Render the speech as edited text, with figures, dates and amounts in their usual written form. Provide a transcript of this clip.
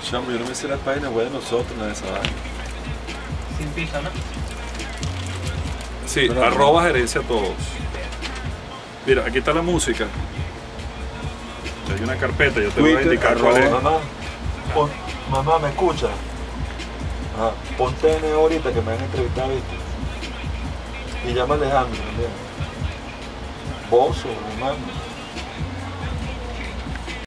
Chamo, yo no me sé la página web de nosotros, nada de esa vaina. Sin piso, ¿no? Sí, Pero arroba gerencia todos. Mira, aquí está la música. Hay una carpeta, yo te voy a Twitter, indicar cuál es. Mamá, ¿me escucha? Ajá, ponte en ahorita que me van a entrevistar, ¿viste? Y llama a Alejandro también. Bozo, hermano.